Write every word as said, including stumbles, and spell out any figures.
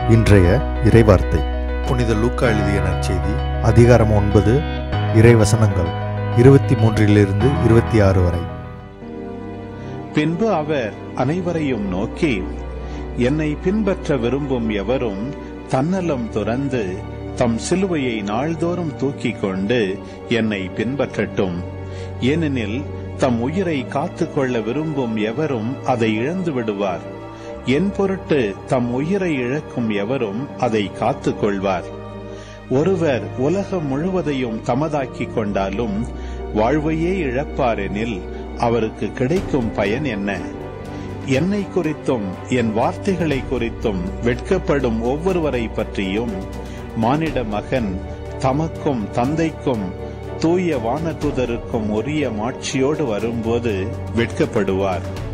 இன்றைய இறைவார்த்தை புனித லூக்கா எழுதிய நற்செய்தி அதிகாரம் ஒன்பது, இறை வசனங்கள் இருபத்தி மூன்றிலிருந்து இருபத்தி ஆறு வரை. பின்பு அவர் அனைவரையும் நோக்கி, என்னை பின்பற்ற விரும்பும் எவரும் தன்னலம் துறந்து தம் சிலுவையை நாள்தோறும் தூக்கிக் கொண்டு என்னை பின்பற்றட்டும். ஏனெனில் தம் உயிரை காத்துக்கொள்ள விரும்பும் எவரும் அதை இழந்து விடுவார். என் பொருட்டு தம் உயிரை இழக்கும் எவரும் அதை காத்துக் கொள்வார். ஒருவர் உலகம் முழுவதையும் தமதாக்கிக் கொண்டாலும் வாழ்வையே இழப்பாரெனில் அவருக்கு கிடைக்கும் பயன் என்ன? என்னை குறித்தும் என் வார்த்தைகளை குறித்தும் வெட்கப்படும் ஒவ்வொருவரை பற்றியும் மானிட மகன் தமக்கும் தந்தைக்கும் தூய வானதூதருக்கும் உரிய மாட்சியோடு வரும்போது வெட்கப்படுவார்.